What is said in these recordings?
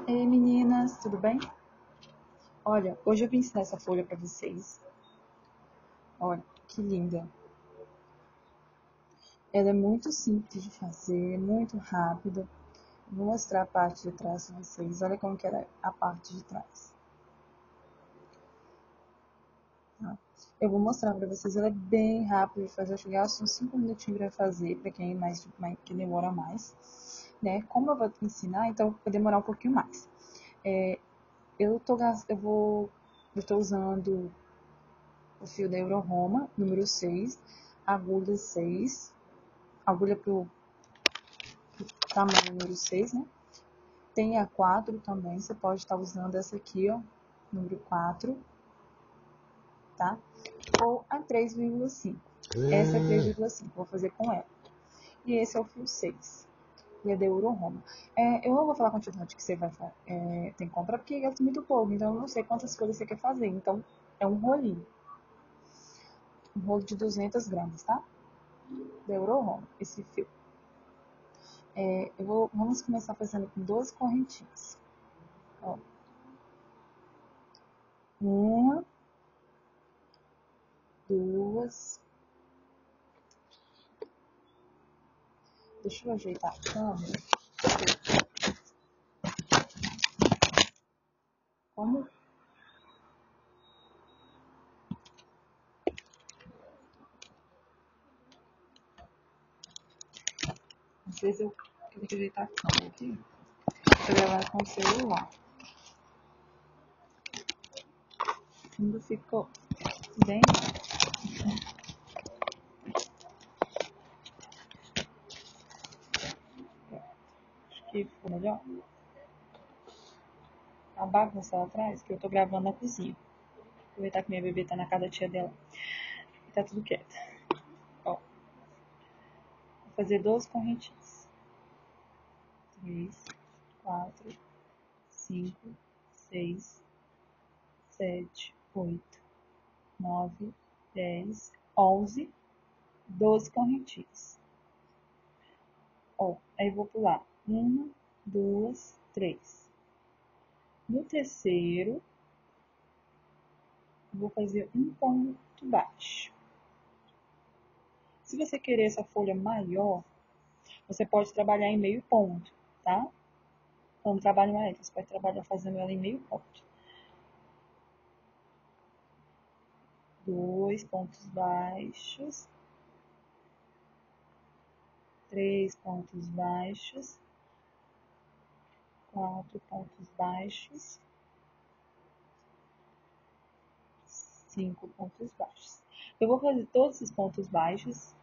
Ei meninas, tudo bem? Olha, hoje eu vim ensinar essa folha para vocês. Olha, que linda. Ela é muito simples de fazer, muito rápida. Vou mostrar a parte de trás para vocês. Olha como que era a parte de trás. Tá? Eu vou mostrar para vocês, ela é bem rápida de fazer. Eu chegar são 5 minutinhos para fazer, para quem que demora mais. Né? Como eu vou ensinar, então vai demorar um pouquinho mais. Eu tô usando o fio da Euro-Roma, número 6, agulha 6, agulha pro tamanho número 6, né? Tem a 4 também, você pode estar usando essa aqui, ó, número 4, tá? Ou a 3,5. Essa é a 3,5, vou fazer com ela. E esse é o fio 6, e é da Euro-Roma. Eu não vou falar a quantidade que você tem que comprar, porque é muito pouco, então eu não sei quantas folhas você quer fazer. Então, é um rolinho. Um rolo de 200 gramas, tá? Da Euro-Roma, esse fio. Vamos começar fazendo com 12 correntinhas. Ó, uma, duas. Deixa eu ajeitar a câmera. Como? Às vezes eu tenho que ajeitar a câmera aqui. Tô gravando com o celular. Ainda ficou bem. Acho que ficou melhor. A bagunça lá atrás, que eu tô gravando na cozinha. Aproveitar que minha bebê tá na casa da tia dela. E tá tudo quieto. Ó, vou fazer 12 correntinhas. 3, 4, 5, 6, 7, 8, 9, 10, 11, 12 correntinhas. Ó, aí vou pular. 1, 2, 3. No terceiro, vou fazer um ponto baixo. Se você querer essa folha maior, você pode trabalhar em meio ponto, tá? Então, trabalho maior, você pode trabalhar fazendo ela em meio ponto. 2 pontos baixos. 3 pontos baixos. 4 pontos baixos. 5 pontos baixos. Eu vou fazer todos esses pontos baixos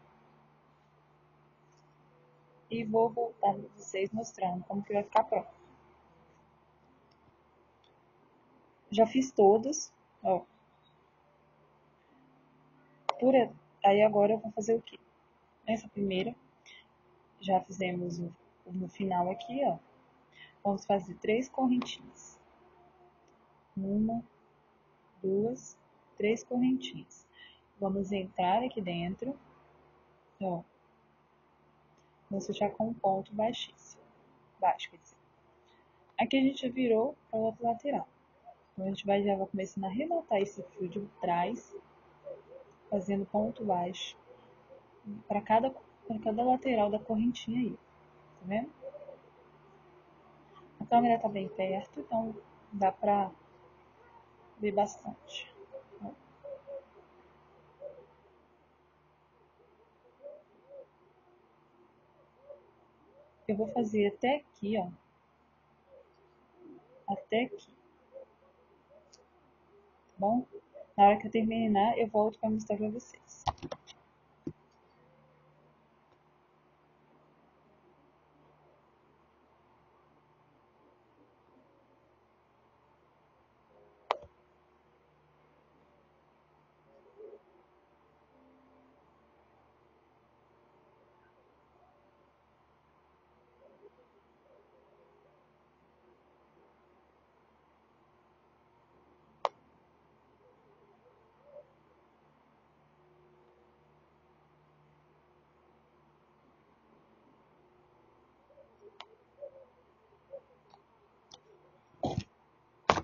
e vou voltar para vocês mostrando como que vai ficar pronto. Já fiz todos, ó. Aí agora eu vou fazer o quê? Nessa primeira, já fizemos no final aqui, ó. Vamos fazer 3 correntinhas. 1, 2, 3 correntinhas. Vamos entrar aqui dentro, ó. Vamos fechar com um ponto baixíssimo. Baixo, quer dizer. Aqui a gente já virou para o outro lateral. Então a gente já vai começando a arrematar esse fio de trás, fazendo ponto baixo para cada lateral da correntinha aí. Tá vendo? A câmera tá bem perto, então dá pra ver bastante. Eu vou fazer até aqui, ó. Até aqui, tá bom? Na hora que eu terminar, eu volto para mostrar pra vocês.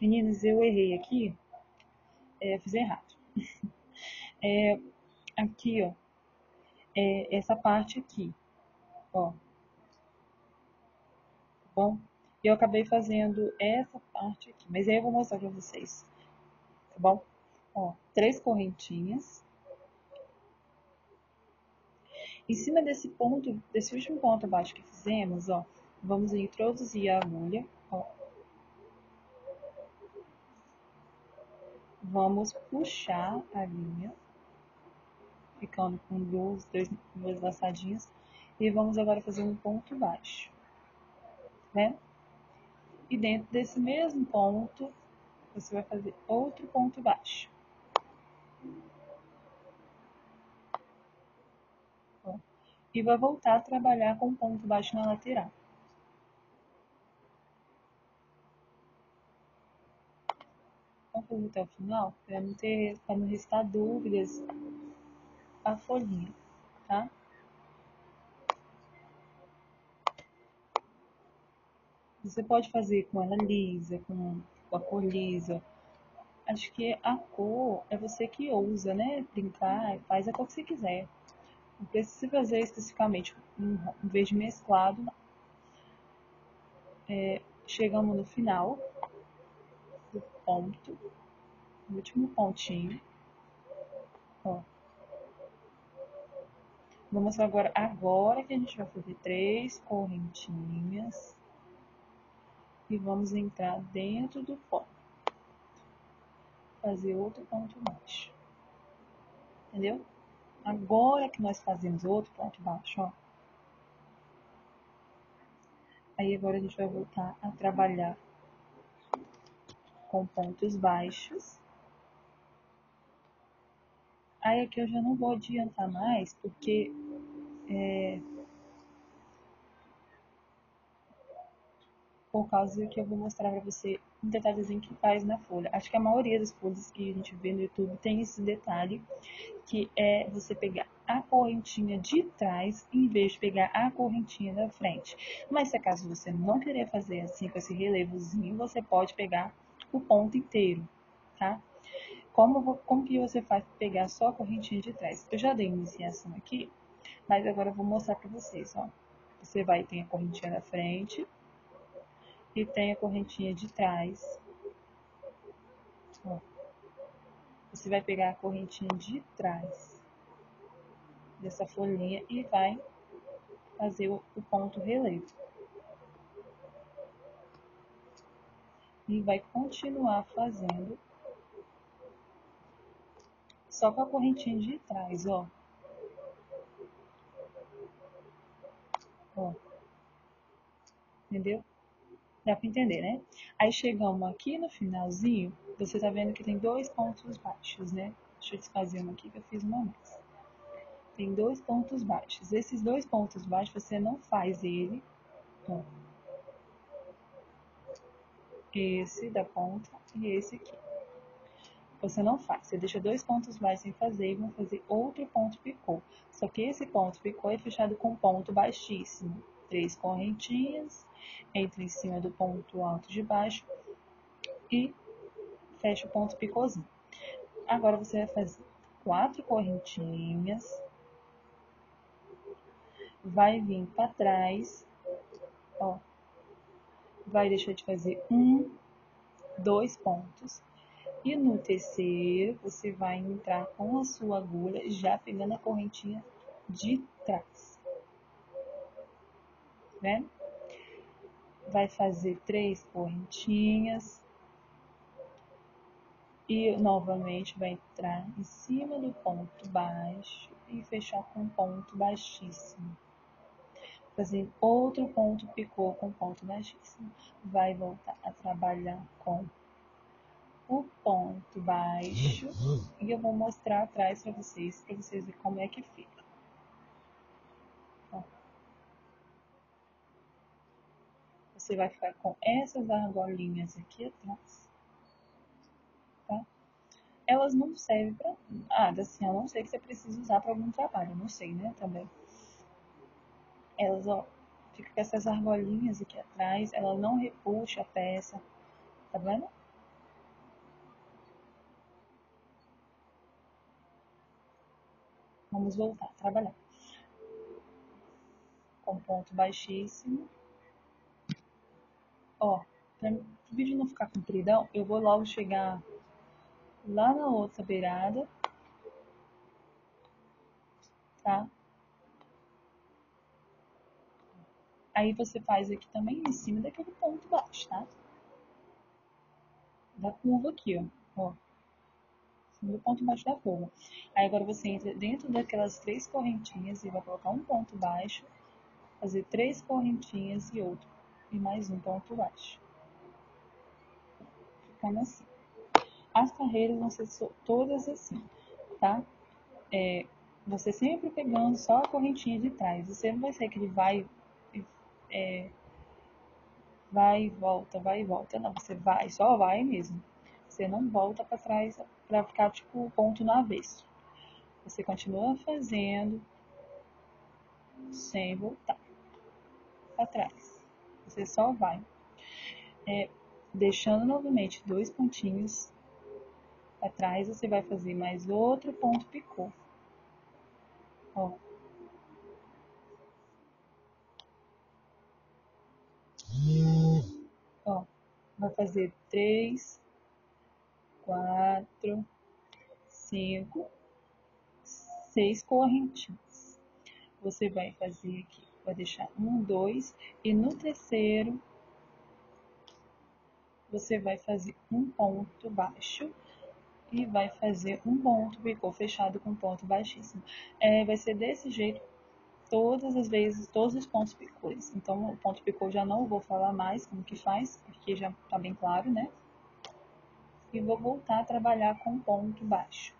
Meninas, eu errei aqui, fiz errado. Aqui, ó, essa parte aqui, ó, tá bom? Eu acabei fazendo essa parte aqui, mas aí eu vou mostrar pra vocês, tá bom? Ó, 3 correntinhas. Em cima desse ponto, desse último ponto abaixo que fizemos, ó, vamos introduzir a agulha, ó. Vamos puxar a linha, ficando com duas laçadinhas, e vamos agora fazer um ponto baixo, né? E dentro desse mesmo ponto, você vai fazer outro ponto baixo. Ó, e vai voltar a trabalhar com ponto baixo na lateral. Vamos fazer até o final, para não restar dúvidas a folhinha, tá? Você pode fazer com ela lisa, com a cor lisa. Acho que a cor é você que ousa, né? Brincar, faz a cor que você quiser. Não precisa fazer especificamente um verde mesclado. Chegamos no final do ponto, no último pontinho. Ó. Vou mostrar agora que a gente vai fazer 3 correntinhas e vamos entrar dentro do ponto, fazer outro ponto baixo, entendeu? Agora que nós fazemos outro ponto baixo, ó, aí agora a gente vai voltar a trabalhar com pontos baixos. Aí aqui eu já não vou adiantar mais, porque por causa que eu vou mostrar para você um detalhezinho que faz na folha. Acho que a maioria das folhas que a gente vê no YouTube tem esse detalhe, que é você pegar a correntinha de trás em vez de pegar a correntinha da frente. Mas se acaso você não querer fazer assim com esse relevozinho, você pode pegar o ponto inteiro, tá? Como que você faz para pegar só a correntinha de trás? Eu já dei iniciação aqui, mas agora eu vou mostrar para vocês, ó. Você vai ter a correntinha da frente e tem a correntinha de trás. Ó. Você vai pegar a correntinha de trás dessa folhinha e vai fazer o ponto relevo. E vai continuar fazendo só com a correntinha de trás, ó. Ó. Entendeu? Dá pra entender, né? Aí chegamos aqui no finalzinho, você tá vendo que tem 2 pontos baixos, né? Deixa eu desfazer uma aqui que eu fiz uma mais. Tem 2 pontos baixos. Esses 2 pontos baixos você não faz ele, ó. Esse da ponta e esse aqui. Você não faz, você deixa 2 pontos baixos sem fazer e vão fazer outro ponto picô. Só que esse ponto picô é fechado com ponto baixíssimo. 3 correntinhas, entra em cima do ponto alto de baixo e fecha o ponto picôzinho. Agora você vai fazer 4 correntinhas, vai vir para trás, ó, vai deixar de fazer 2 pontos. E no terceiro, você vai entrar com a sua agulha, já pegando a correntinha de trás, né? Vai fazer 3 correntinhas e novamente vai entrar em cima do ponto baixo e fechar com um ponto baixíssimo. Fazer outro ponto picô com ponto baixíssimo. Vai voltar a trabalhar com o ponto baixo e eu vou mostrar atrás para vocês verem como é que fica. Ó. Você vai ficar com essas argolinhas aqui atrás, tá? Elas não servem para nada, assim, a não ser que você precise usar para algum trabalho, eu não sei, né, também. Elas, ó, ficam com essas argolinhas aqui atrás, ela não repuxa a peça, tá vendo? Vamos voltar a trabalhar. Com ponto baixíssimo. Ó, para o vídeo não ficar compridão, eu vou logo chegar lá na outra beirada, tá? Aí você faz aqui também em cima daquele ponto baixo, tá? Da curva aqui, ó. Em cima do ponto baixo da curva. Aí agora você entra dentro daquelas 3 correntinhas e vai colocar um ponto baixo, fazer 3 correntinhas e outro, e mais um ponto baixo. Ficando assim. As carreiras vão ser todas assim, tá? Você sempre pegando só a correntinha de trás. Você não vai ser aquele vai e volta, vai e volta. Não, você vai, só vai mesmo. Você não volta para trás para ficar tipo ponto no avesso. Você continua fazendo sem voltar para trás. Você só vai. Deixando novamente 2 pontinhos para trás, você vai fazer mais outro ponto picô. Ó. Ó, vai fazer 3, 4, 5, 6 correntinhas. Você vai fazer aqui, vai deixar 1, 2, e no terceiro você vai fazer um ponto baixo e vai fazer um ponto picô fechado com ponto baixíssimo. Vai ser desse jeito todas as vezes, todos os pontos picôs. Então, o ponto picô já não vou falar mais como que faz, porque já tá bem claro, né? E vou voltar a trabalhar com ponto baixo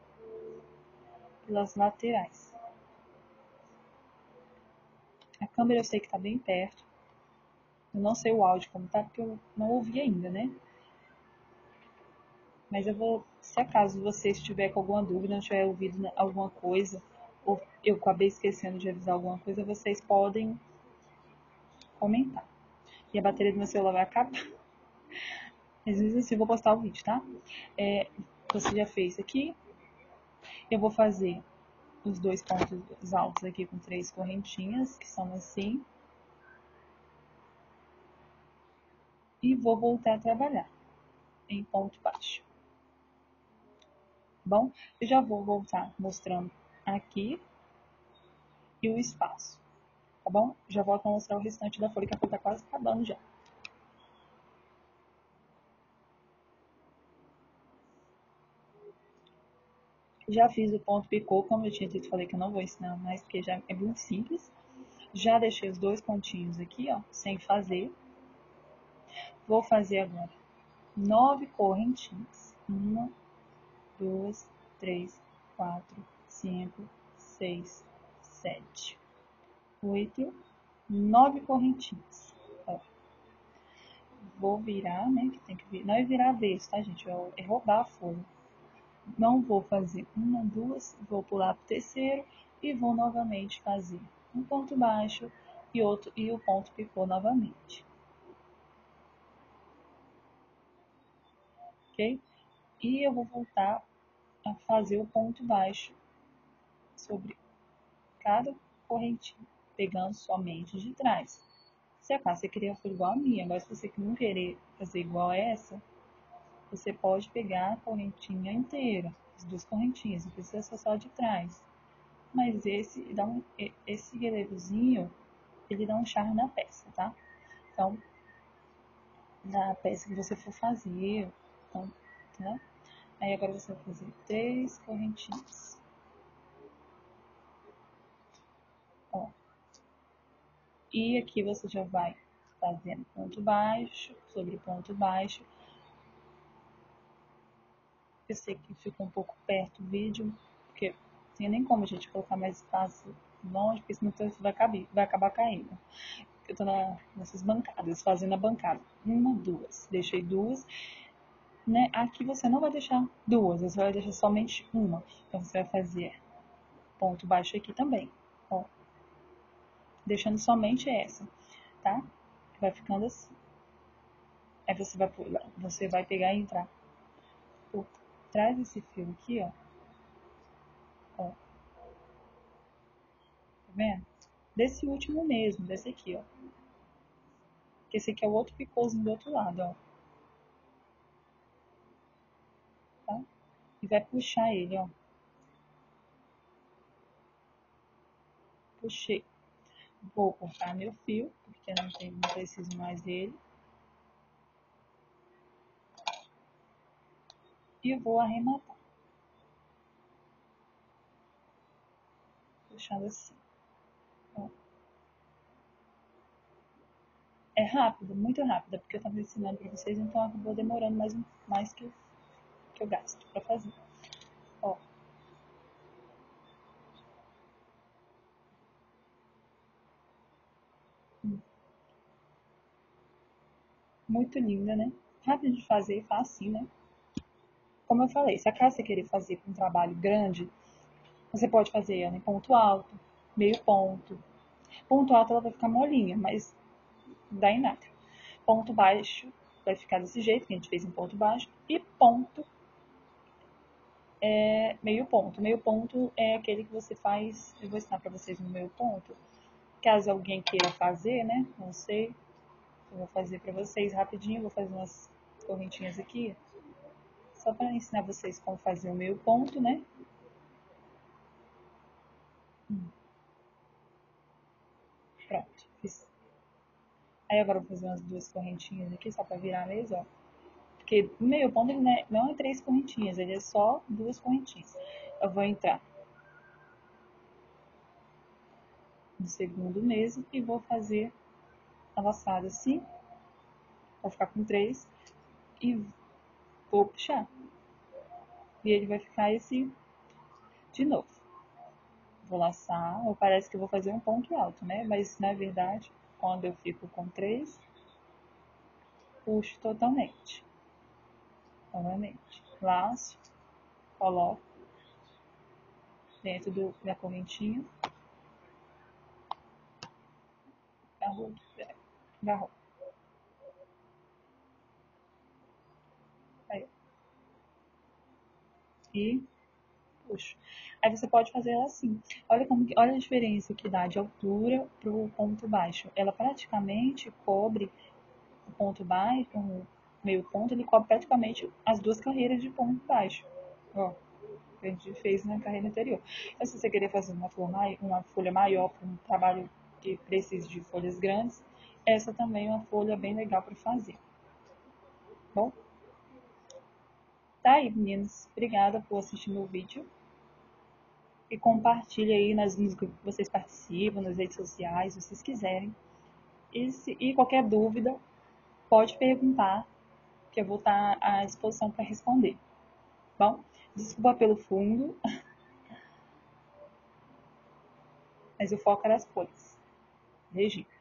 pelas laterais. A câmera eu sei que tá bem perto. Eu não sei o áudio como tá, porque eu não ouvi ainda, né? Mas eu vou, se acaso você estiver com alguma dúvida, não tiver ouvido alguma coisa, ou eu acabei esquecendo de avisar alguma coisa, vocês podem comentar. E a bateria do meu celular vai acabar. Às vezes assim, eu vou postar o vídeo, tá? Você já fez aqui. Eu vou fazer os 2 pontos altos aqui com 3 correntinhas, que são assim. E vou voltar a trabalhar em ponto baixo. Bom, eu já vou voltar mostrando aqui e o espaço, tá bom? Já volto a mostrar o restante da folha, que a folha tá quase acabando já. Já fiz o ponto picô, como eu tinha dito, falei que eu não vou ensinar mais, porque já é muito simples. Já deixei os 2 pontinhos aqui, ó, sem fazer. Vou fazer agora 9 correntinhas. 1, 2, 3, 4, 5, 6, 7, 8, 9 correntinhas. Ó, vou virar, né? Que tem que virar. Não é virar avesso, tá, gente? É roubar a folha. Não vou fazer uma, duas, vou pular pro terceiro e vou novamente fazer um ponto baixo e outro e o ponto picô novamente, ok? E eu vou voltar a fazer o ponto baixo sobre cada correntinha, pegando somente de trás. Se acaso você queria fazer igual a minha, mas se você não querer fazer igual a essa, você pode pegar a correntinha inteira, as 2 correntinhas, não precisa ser só de trás. Mas esse relevozinho, ele dá um charme na peça, tá? Então, na peça que você for fazer, então, tá? Aí agora você vai fazer 3 correntinhas. Ó. E aqui você já vai fazendo ponto baixo sobre ponto baixo. Eu sei que ficou um pouco perto o vídeo, porque não tem nem como a gente colocar mais espaço longe, porque senão vai acabar caindo. Eu tô nessas bancadas, fazendo a bancada. 1, 2. Deixei 2. Né? Aqui você não vai deixar 2, você vai deixar somente uma. Então você vai fazer ponto baixo aqui também. Ó, deixando somente essa, tá? Vai ficando assim. Aí você vai pegar e entrar por trás desse fio aqui, ó. vendo? Desse último mesmo, desse aqui, ó. Esse aqui é o outro picôzinho do outro lado, ó. Tá? E vai puxar ele, ó. Puxei. Vou cortar meu fio, porque não preciso mais dele. E vou arrematar. Puxando assim. Ó. É rápido, muito rápido, porque eu estava ensinando para vocês, então acabou demorando mais que eu gasto para fazer. Ó. Muito linda, né? Rápido de fazer, fácil, né? Como eu falei, se a casa você querer fazer com um trabalho grande, você pode fazer ela em ponto alto, meio ponto. Ponto alto ela vai ficar molinha, mas não dá em nada. Ponto baixo vai ficar desse jeito que a gente fez em ponto baixo. E ponto é meio ponto. Meio ponto é aquele que você faz. Eu vou ensinar para vocês no meio ponto. Caso alguém queira fazer, né? Não sei. Eu vou fazer para vocês rapidinho. Vou fazer umas correntinhas aqui. Só para ensinar vocês como fazer o meio ponto, né? Pronto. Fiz. Aí agora eu vou fazer umas duas correntinhas aqui, só para virar a mesa, ó. Porque o meio ponto ele não é três correntinhas, ele é só duas correntinhas. Eu vou entrar no segundo mesmo e vou fazer a laçada assim. Vou ficar com três e vou puxar. E ele vai ficar esse de novo. Vou laçar, ou parece que eu vou fazer um ponto alto, né? Mas na verdade, quando eu fico com três, puxo totalmente. Novamente. Laço, coloco dentro da correntinha. Agarrou, agarrou. Aí, e puxo. Aí você pode fazer ela assim. Olha a diferença que dá de altura para o ponto baixo. Ela praticamente cobre o ponto baixo, o meio ponto, ele cobre praticamente as duas carreiras de ponto baixo. Ó, que a gente fez na carreira anterior. Então, se você querer fazer uma folha maior para um trabalho que precise de folhas grandes, essa também é uma folha bem legal para fazer. Bom, tá aí, meninas. Obrigada por assistir meu vídeo. E compartilhe aí nos grupos que vocês participam, nas redes sociais, se vocês quiserem. E qualquer dúvida, pode perguntar, que eu vou estar à disposição para responder. Bom, desculpa pelo fundo, mas o foco era as cores. Beijinho.